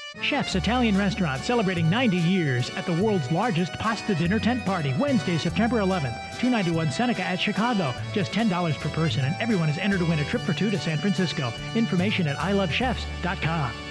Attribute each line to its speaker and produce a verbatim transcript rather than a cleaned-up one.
Speaker 1: Chef's Italian Restaurant celebrating ninety years at the world's largest pasta dinner tent party, Wednesday, September eleventh, two ninety-one Seneca at Chicago. Just ten dollars per person, and everyone is entered to win a trip for two to San Francisco. Information at I love chefs dot com.